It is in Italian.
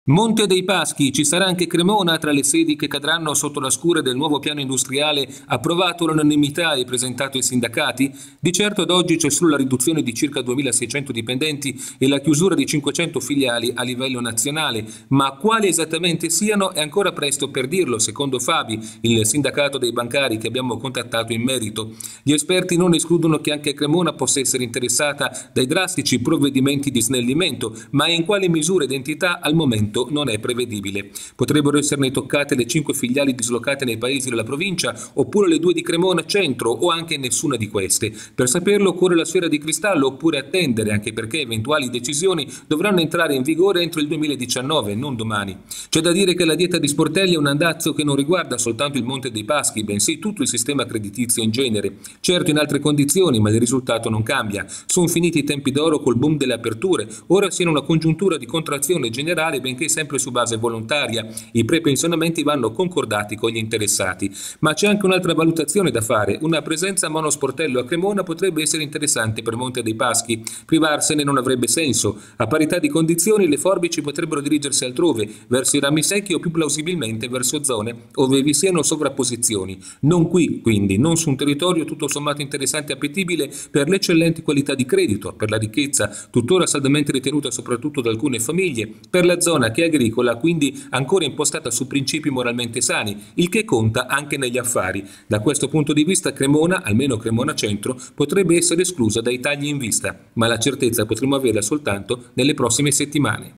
Monte dei Paschi, ci sarà anche Cremona tra le sedi che cadranno sotto la scure del nuovo piano industriale approvato all'unanimità e presentato ai sindacati? Di certo ad oggi c'è solo la riduzione di circa 2.600 dipendenti e la chiusura di 500 filiali a livello nazionale, ma quali esattamente siano è ancora presto per dirlo, secondo Fabi, il sindacato dei bancari che abbiamo contattato in merito. Gli esperti non escludono che anche Cremona possa essere interessata dai drastici provvedimenti di snellimento, ma in quale misura ed entità al momento non è prevedibile. Potrebbero esserne toccate le 5 filiali dislocate nei paesi della provincia, oppure le 2 di Cremona Centro, o anche nessuna di queste. Per saperlo occorre la sfera di cristallo oppure attendere, anche perché eventuali decisioni dovranno entrare in vigore entro il 2019, non domani. C'è da dire che la dieta di Sportelli è un andazzo che non riguarda soltanto il Monte dei Paschi, bensì tutto il sistema creditizio in genere. Certo in altre condizioni, ma il risultato non cambia. Sono finiti i tempi d'oro col boom delle aperture, ora si è in una congiuntura di contrazione generale, benché sempre su base volontaria. I prepensionamenti vanno concordati con gli interessati. Ma c'è anche un'altra valutazione da fare. Una presenza monosportello a Cremona potrebbe essere interessante per Monte dei Paschi. Privarsene non avrebbe senso. A parità di condizioni le forbici potrebbero dirigersi altrove, verso i rami secchi o più plausibilmente verso zone dove vi siano sovrapposizioni. Non qui, quindi, non su un territorio tutto sommato interessante e appetibile per le eccellenti qualità di credito, per la ricchezza tuttora saldamente ritenuta soprattutto da alcune famiglie, per la zona che è agricola, quindi ancora impostata su principi moralmente sani, il che conta anche negli affari. Da questo punto di vista Cremona, almeno Cremona Centro, potrebbe essere esclusa dai tagli in vista, ma la certezza potremo averla soltanto nelle prossime settimane.